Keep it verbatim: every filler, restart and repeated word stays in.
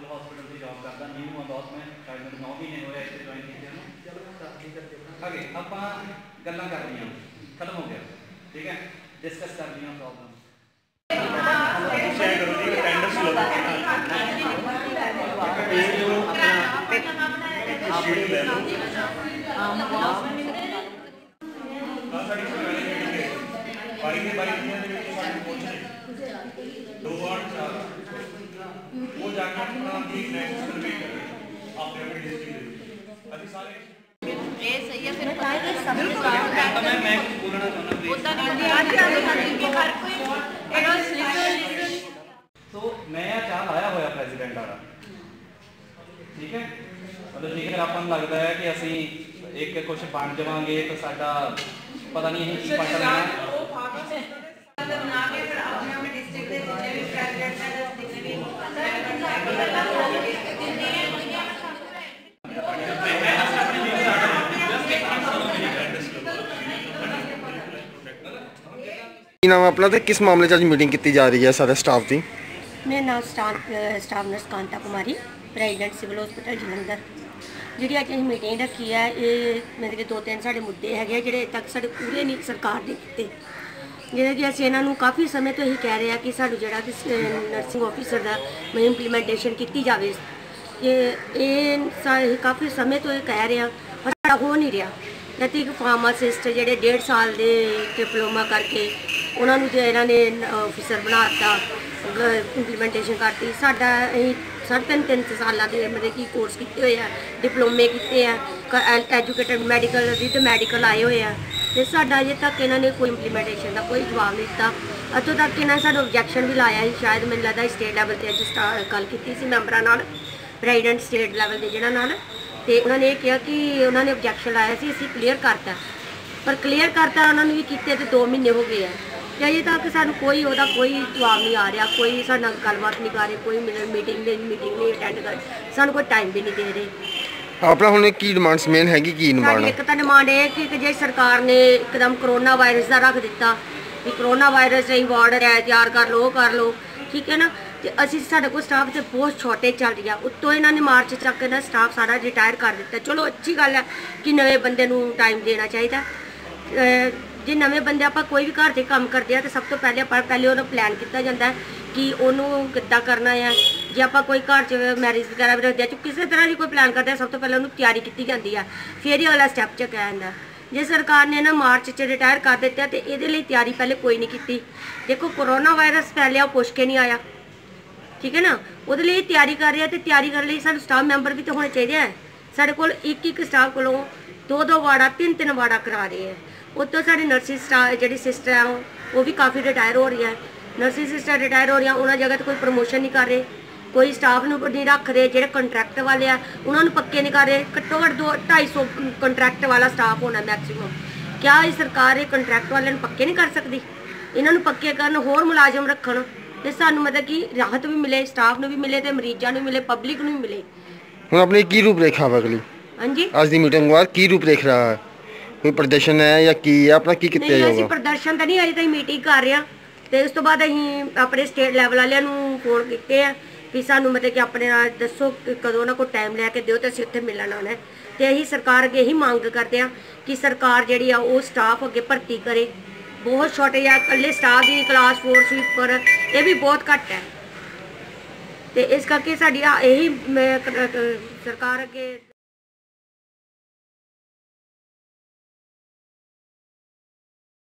Hospital से job करता new हाँ बहुत मैं शायद मेरे नौ महीने होए इसे ज्वाइन किए हैं। आगे आप गल्लां कर रही खत्म हो गया ठीक है डिस्कस कर रही प्रॉब्लम तो मैं चाह लाया होया प्रेजिडेंट वाला ठीक है मतलब जेकर अपन लगता है कि असी एक कुछ बन जावांगे तो साडा पता नहीं है की पता लेना नाम अपना तो किस मामले च मीटिंग की जा रही है सारे स्टाफ की? मेरा नाम staff staff nurse Kanta Kumari president civil hospital Jalandhar. जी अज अं मीटिंग रखी है ये मतलब कि दो तीन साढ़े मुद्दे है जोड़े तक साढ़े पूरे नहीं सरकार ने किए जिहड़े कि असीं इन्हां नूं काफ़ी समय तो यही कह रहे हैं कि सानूं जिहड़ा कि नर्सिंग ऑफिसर का इंप्लीमेंटेशन की जाए ये काफ़ी समय तो ये कह रहे हैं पर हो नहीं रहा। जैसे एक फार्मासिस्ट जोड़े डेढ़ साल के डिप्लोमा करके उन्होंने जो इन्होंने ऑफिसर बनाता इंप्लीमेंटेशन करती साढ़ा साढ़े तीन तीन साल के मतलब कि कोर्स किए हुए हैं डिप्लोमे किए हैं एजुकेटेड मैडिकल विद मैडिकल आए हुए हैं तो साढ़ा अजे तक इन्होंने कोई इंप्लीमेंटेशन का कोई जवाब नहीं दिता। अतों तक इन्होंने सानू ऑब्जैक्शन भी लाया शायद मैंने लगता स्टेट लैवल पर अज गल की मैंबरां नाल प्रेजिडेंट स्टेट लैवल के जिन्होंने नाल तो उन्होंने ये कहा कि उन्होंने ऑब्जैक्शन लाया सी असीं क्लीयर करता पर क्लीयर करता उन्होंने भी किए तो दो महीने हो गए हैं तो अजे तक सानू कोई वह कोई जवाब नहीं आ रहा कोई साडे नाल गलबात नहीं कर रहे कोई मीटिंग मीटिंग नहीं अटेंड कर सानू कोई टाइम भी नहीं दे रहे। अपना हुण की डिमांड्स मेन हैगी की डिमांड एक तो डिमांड है कि जे सरकार ने एकदम करोना वायरस का रख दिता कि करोना वायरस नहीं वार्ड है तैयार कर लो कर लो ठीक है ना तो असी साढ़े को स्टाफ से बहुत शॉर्टेज चल रही है उत्तों इन्होंने मार्च तक ना स्टाफ सारा रिटायर कर दिता। चलो अच्छी गल है कि नवे बंदे नूं टाइम देना चाहिए जे नवे बंदे आप कोई भी घर से काम करते हैं तो सब तो पहले आप पहले उन्होंने प्लैन किया जाता है कि उन्होंने किद्दां करना है जे आप कोई घर च मैरिज वगैरह भी रखते हैं किसी तरह की कोई प्लैन करते हैं सब तो पहले उन्होंने तैयारी की जाती है फिर ही अगला स्टैप च कह जाता जे सरकार ने ना मार्च च रिटायर कर दिता तो ये तैयारी पहले कोई नहीं की। देखो कोरोना वायरस फैलिया पुछ के नहीं आया ठीक है ना वो तैयारी कर रहे हैं तो तैयारी करने लिए साढ़े स्टाफ मैंबर भी तो होने चाहिए है साढ़े को एक एक स्टाफ को दो दो वार्डा तीन तीन वार्डा करा रहे हैं उतो साढ़ी नर्सिंग स्टाफ जी सिस्टर है वो भी काफ़ी रिटायर हो रही है नर्सिंग सिस्टर रिटायर हो रही हैं उन्होंने जगह तो कोई प्रमोशन नहीं कर रहे कोई स्टाफ नहीं रख रहे जो कंट्रैक्ट वाले हैं उन्होंने पक्के नहीं कर रहे घट्टो घट्ट दो ढाई सौ कंट्रैक्ट वाला स्टाफ होना मैक्सीमम क्या ये सरकार ये कंट्रैक्ट वाले पक्के नहीं कर सकती इन्होंने पक्के करन होर मुलाजम रखन तो सानू मतलब कि राहत भी मिले स्टाफ को भी मिले तो मरीजों को मिले पब्लिक को भी मिले। हुण अपनी की रूपरेखा अगली हाँ जी आज की मीटिंग बाद की रूपरेखा रहा है कोई प्रदर्शन है या की है अपना की कितने नहीं असीं प्रदर्शन तो नहीं अजे तक मीटिंग कर रहे हैं तो उस तो बाद असीं अपने स्टेट लैवल वाले फोन किए हैं कि सानू मतलब कि अपने दसो कदों ना कोई टाइम लैके दिओ तो असीं उत्थे मिलण आउणा है तो यही सरकार अगे यही मांग करते हैं कि सरकार जिहड़ी आ वो स्टाफ अगे भर्ती करे बहुत शॉर्टेज है कल्ले स्टाफ की क्लास फोर स्वीपर ये भी बहुत घट है तो इस करके साडी यही सरकार अगे